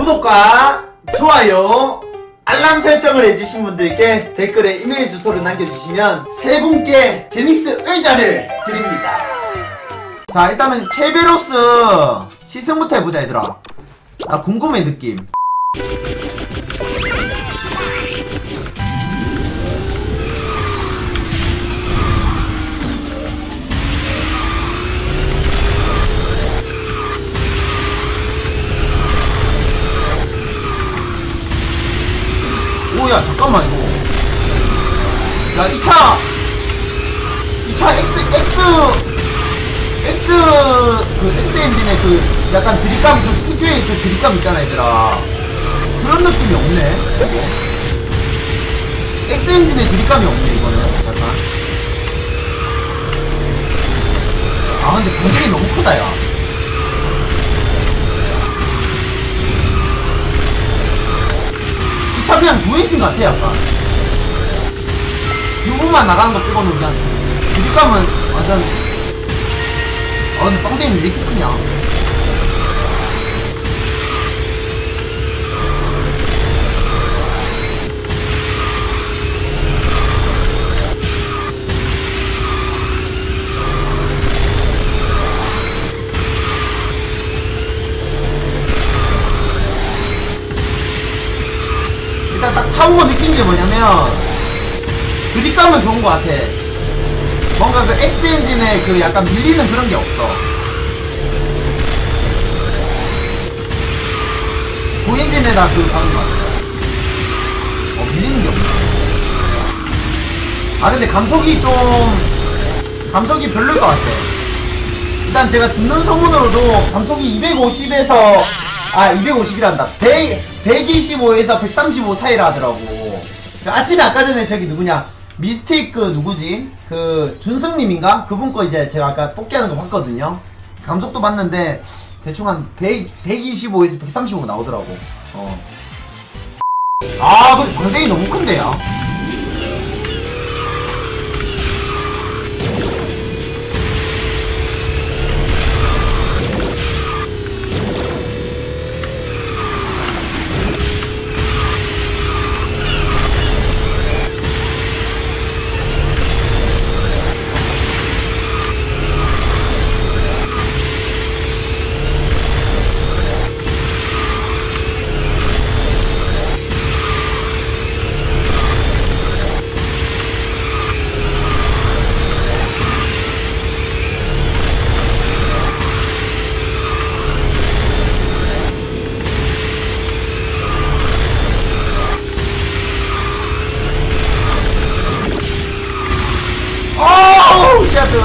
구독과 좋아요 알람 설정을 해주신 분들께 댓글에 이메일 주소를 남겨주시면 세 분께 제닉스 의자를 드립니다. 자, 일단은 켈베로스 시승부터 해보자 얘들아. 나 궁금해 느낌. 오야 잠깐만 이거 야 2차 X 엔진의 그 약간 드립감, 그 특유의 그 드립감 있잖아 얘들아. 그런 느낌이 없네 이거. X 엔진의 드립감이 없네 이거는. 잠깐. 아 근데 굉장히 너무 크다 야. 이 차 그냥 무엔진 같아 약간. 유무만 나가는 거 빼고는 그냥 드립감은 완전. 아 근데 빵댕이는 왜 이렇게 크냐? 일단 딱 타보고 느낀 게 뭐냐면 그립감은 좋은 것 같아. 뭔가 그 X엔진의 그 약간 밀리는 그런 게 없어. 고엔진에다 그 가는 것 같아. 밀리는 게 없네. 아 근데 감속이 별로일 것 같아. 일단 제가 듣는 소문으로도 감속이 250에서 250이란다 125에서 135 사이라 하더라고. 아침에 아까 전에 저기 누구냐 미스틱 그 누구지? 그 준승님인가? 그분 거 이제 제가 아까 뽑기하는 거 봤거든요. 감속도 봤는데 대충 한 125에서 135 나오더라고. 아 근데 방댕이 너무 큰데요? 시아트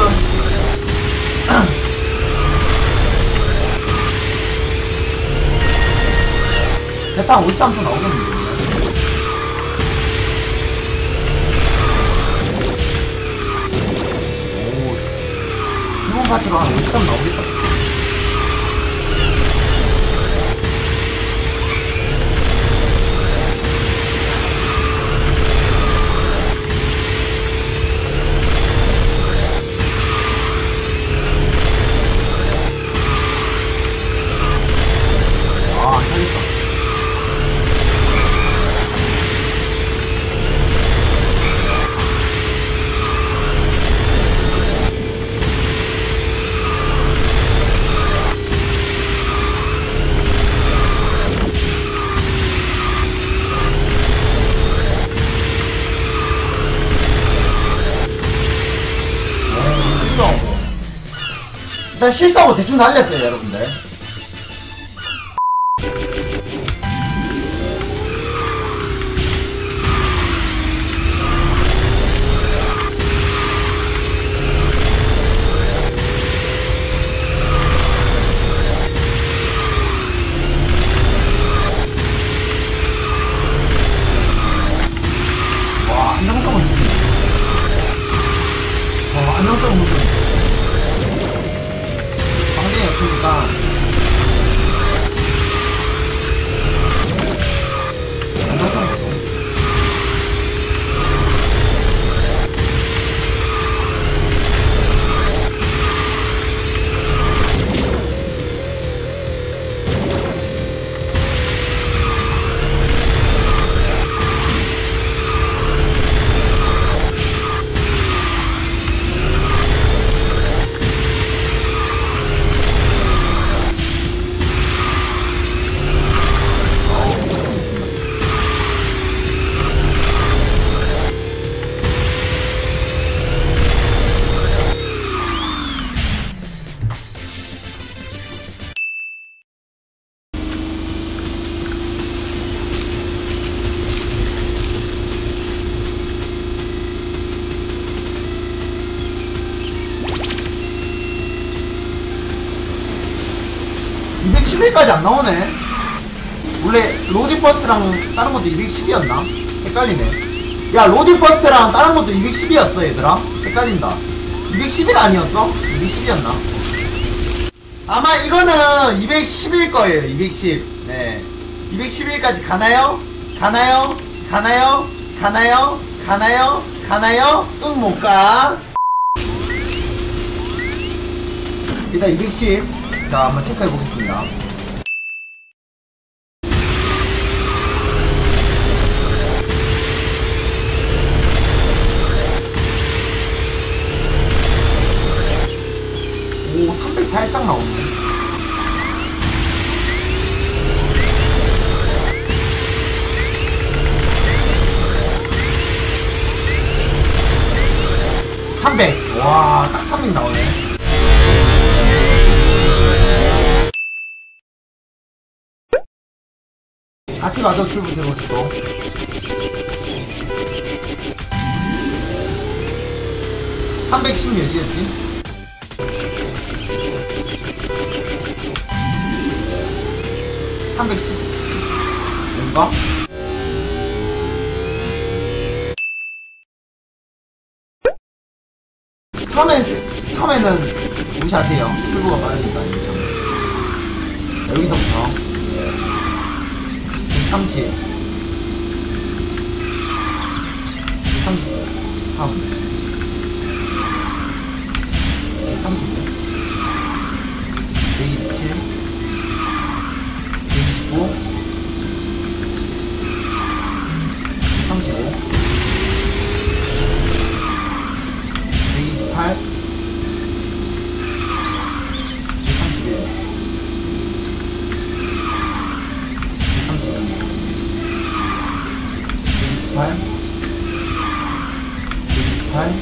대탄 53초 나오겠는데. 오 기본 파츠로 한 53 나오겠다. 일단 실수하고 대충 날렸어요 여러분들. 와 안정성은 지금 안정성은 무슨 그러니까 211까지 안 나오네. 원래 로딩 퍼스트랑 다른 것도 210이었나? 헷갈리네. 야, 로딩 퍼스트랑 다른 것도 210이었어 얘들아. 헷갈린다. 211 아니었어? 210이었나? 아마 이거는 210일 거예요. 210. 네. 211까지 가나요? 가나요? 가나요? 가나요? 가나요? 가나요? 응, 못 가. 일단 210. 자, 한번 체크해 보겠습니다. 오, 300 살짝 나오네. 와, 딱 300 나오네. 아침 아적 출구 제 모습도 310 몇이었지? 뭔가? 처음에는 무시하세요. 출구가 빠르니까. 자, 여기서부터 130 133 135 127 129 135 128 134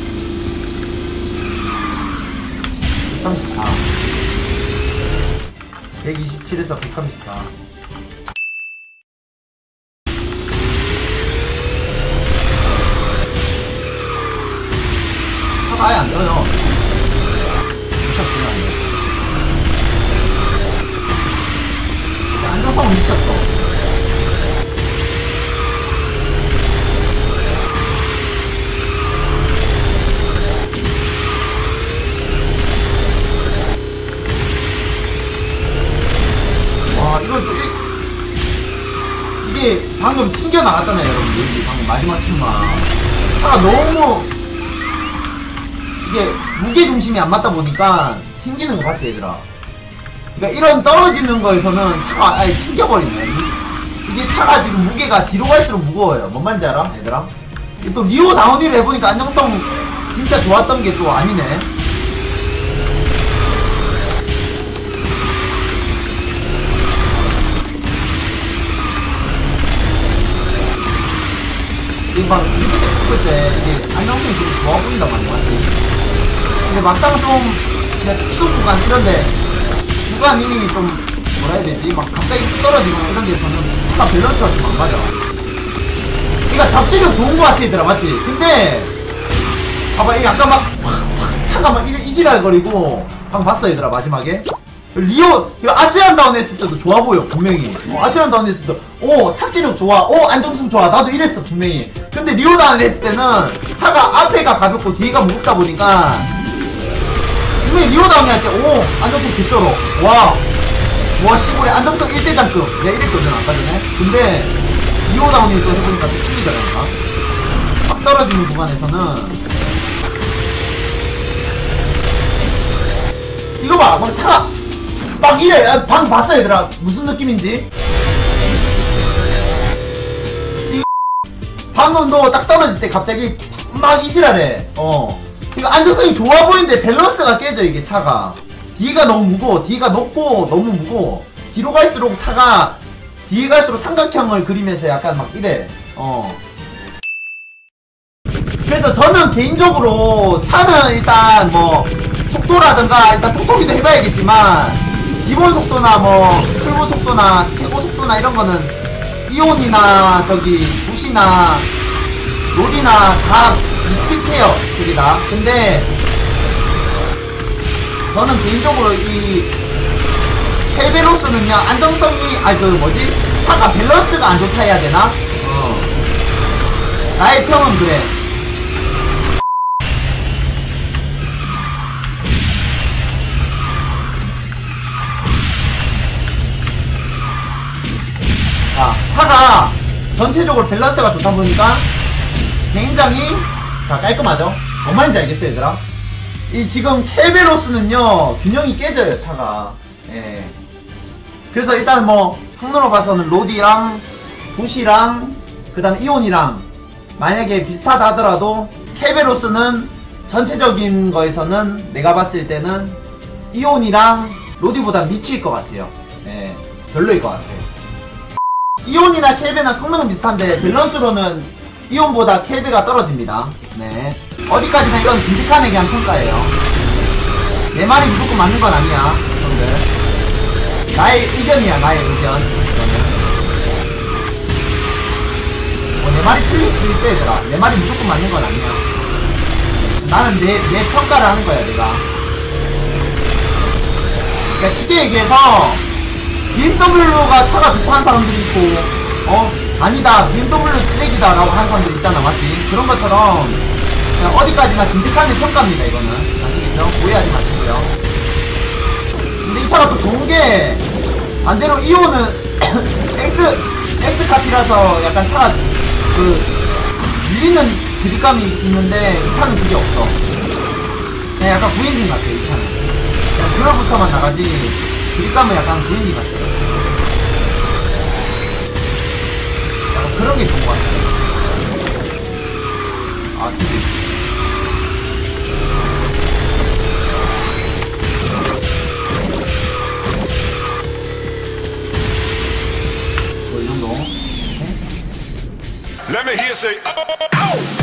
127에서 134 차가 아예 안 떠요. 미쳤어요. 안정성은 미쳤어. 이걸 또 이게 방금 튕겨 나갔잖아요, 여러분들. 방금 마지막 침만 차가 너무 이게 무게 중심이 안 맞다 보니까 튕기는 거 같지, 얘들아? 그러니까 이런 떨어지는 거에서는 차가 아예 튕겨버리네. 이게 차가 지금 무게가 뒤로 갈수록 무거워요. 뭔 말인지 알아, 얘들아? 또 리오 다운힐을 해보니까 안정성 진짜 좋았던 게 또 아니네. 막 이렇게 했을 때 이게 안정성이 되게 좋아 보인단 말이야, 맞지? 근데 막상 좀 진짜 특수 구간 이런데 구간이 좀 뭐라 해야 되지? 막 갑자기 떨어지거나 이런 데서는 차가 밸런스가 좀 안 맞아. 그러니까 잡지력 좋은 거 같지, 얘들아, 맞지? 근데 봐봐, 이게 약간 막 차가 막 이지랄거리고 방금 봤어, 얘들아, 마지막에? 리오 아찔한 다운 했을 때도 좋아 보여, 분명히. 아찔한 다운 했을 때 착지력 좋아, 안정성 좋아, 나도 이랬어, 분명히. 근데 리오 다운 했을 때는 차가 앞에가 가볍고 뒤가 무겁다 보니까 분명히 리오 다운 할 때 안정성 개쩔어. 와 시골에 안정성 1대장급 내가 이랬거든 아까 전에. 근데 리오 다운을 또 해보니까 또 틀리더라니까. 막 떨어지는 구간에서는 이거 봐, 막 차가 막 이래. 방금 봤어, 얘들아? 무슨 느낌인지? 방금 너 딱 떨어질 때 갑자기 막 이지랄해. 이거 안정성이 좋아 보이는데 밸런스가 깨져, 이게 차가. 뒤가 너무 무거워. 뒤가 높고 너무 무거워. 뒤로 갈수록 차가 뒤에 갈수록 삼각형을 그리면서 약간 막 이래. 그래서 저는 개인적으로 차는 일단 뭐 속도라든가 일단 톡톡이도 해봐야겠지만 기본 속도나 뭐 출고 속도나 최고 속도나 이런 거는 이온이나 저기 부시나 롤이나 다 비슷비슷해요, 둘이 다. 근데 저는 개인적으로 이 켈베로스는요 안정성이 그 뭐지 차가 밸런스가 안 좋다 해야 되나? 나의 평은 그래. 자, 차가 전체적으로 밸런스가 좋다 보니까 굉장히 자 깔끔하죠? 뭔 말인지 알겠어요 얘들아? 이 지금 켈베로스는요 균형이 깨져요 차가. 예. 그래서 일단 뭐 성능으로 봐서는 로디랑 부시랑 그 다음에 이온이랑 만약에 비슷하다 하더라도 켈베로스는 전체적인 거에서는 내가 봤을 때는 이온이랑 로디보다 미칠 것 같아요. 예. 별로일 것 같아요. 이온이나 켈베나 성능은 비슷한데 밸런스로는 이온보다 켈베가 떨어집니다. 네. 어디까지나 이건 빈티칸에 대한 평가예요. 내 말이 무조건 맞는 건 아니야, 형들. 나의 의견이야, 나의 의견. 내 말이 틀릴 수도 있어, 얘들아. 내 말이 무조건 맞는 건 아니야. 나는 내 평가를 하는 거야, 내가. 그러니까 쉽게 얘기해서 BMW가 차가 좋다는 사람들이 있고 아니다 BMW 쓰레기다 라고 하는 사람들 있잖아, 맞지? 그런 것처럼 그냥 어디까지나 빈티칸의 평가입니다. 이거는 아시겠죠? 오해하지 마시고요. 근데 이 차가 또 좋은게 반대로 이오는 X카티라서 약간 차가 밀리는 그립감이 있는데 이 차는 그게 없어. 그냥 약간 구엔진 같아. 이 차는 그냥 듀얼부터만 나가지 그립감은 약간 구엔진 같아요. 약간 그런 게 좋은 것 같아요. 아, TV. 뭐, 이 정도. Let me hear say, oh!